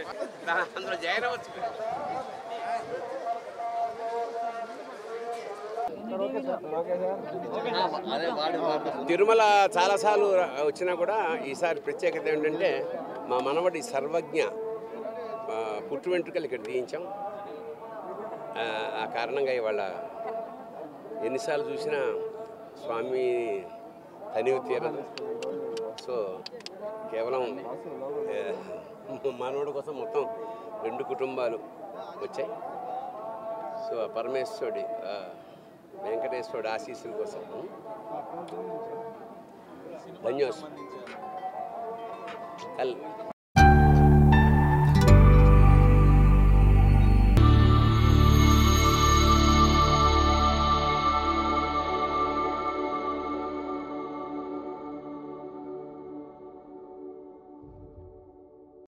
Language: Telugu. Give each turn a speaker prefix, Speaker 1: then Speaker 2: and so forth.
Speaker 1: అందులో జాయిన్ అవ్వచ్చు. తిరుమల చాలాసార్లు వచ్చినా కూడా ఈసారి ప్రత్యేకత ఏంటంటే మా మనవడి సర్వజ్ఞ పుట్టు వెంట్రుకలు ఇక్కడ తీయించాం. ఆ కారణంగా ఇవాళ ఎన్నిసార్లు చూసినా స్వామి తనివి తీరదు. సో కేవలం మనవడి కోసం మొత్తం 2 కుటుంబాలు వచ్చాయి. సో పరమేశ్వరుడి వెంకటేశ్వరుడి ఆశీస్సుల కోసం ధన్యవాదాలు.